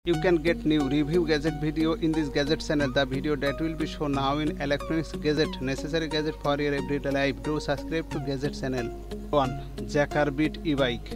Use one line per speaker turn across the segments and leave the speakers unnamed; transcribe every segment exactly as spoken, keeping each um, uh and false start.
You can get new review gadget video in this gadget channel. The video that will be shown now in electronics gadget, necessary gadget for your everyday life. Do subscribe to gadget channel. one. Jackerbit e-bike.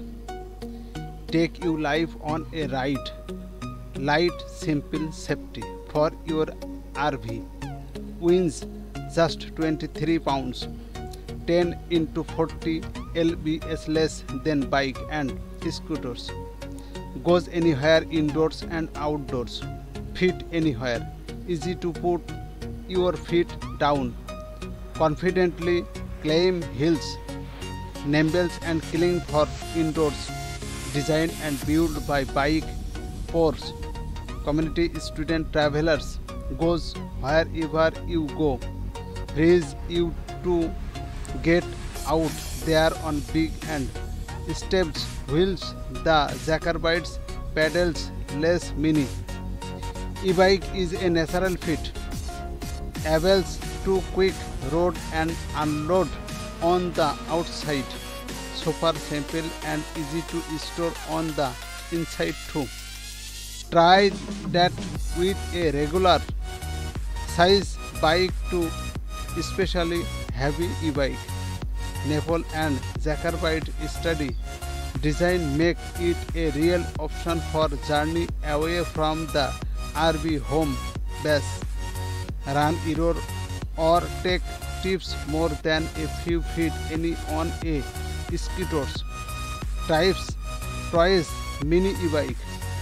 Take you live on a ride. Light, simple, safety for your R V. Weighs just twenty-three pounds. ten into forty lbs less than bike and scooters. Goes anywhere indoors and outdoors. Fit anywhere. Easy to put your feet down. Confidently climb hills. Nimble and clean for indoors. Designed and built by bike pros. Community student travelers. Goes wherever you go. Raise you to get out there on big and steps wheels. The Jackerbit pedals less mini. E-bike is a natural fit. Able to quick load and unload on the outside. Super simple and easy to store on the inside too. Try that with a regular size bike to especially heavy e-bike. Nepal and Jackerbit study design make it a real option for journey away from the R V home base, run error or take tips more than a few feet any on a scooters, types, toys, mini e-bike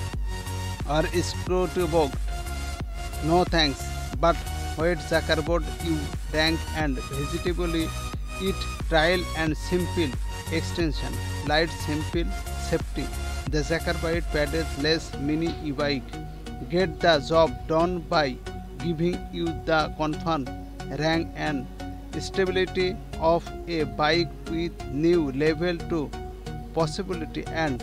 or scooter. No thanks, but wait Jackerbit you rank and vegetably it trial and simple extension, light, simple, safety. The Jackerbit pedals less mini e-bike. Get the job done by giving you the comfort, rank and stability of a bike with new level to possibility and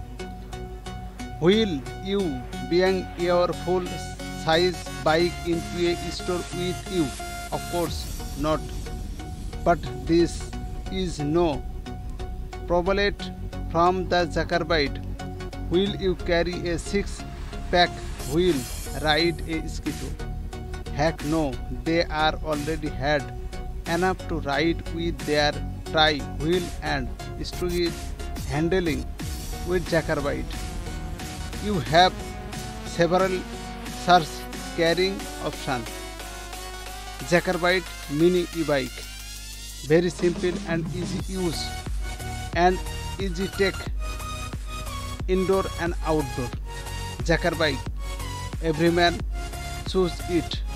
will you bring your full size bike into a store with you? Of course not. But this is no problem from the Jackerbit. Will you carry a six-pack wheel ride a scooter? Heck no, they are already had enough to ride with their tri-wheel and stuggy handling. With Jackerbit you have several search carrying options. Jackerbit mini e-bike. Very simple and easy use and easy take indoor and outdoor. Jackerbit, every man choose it.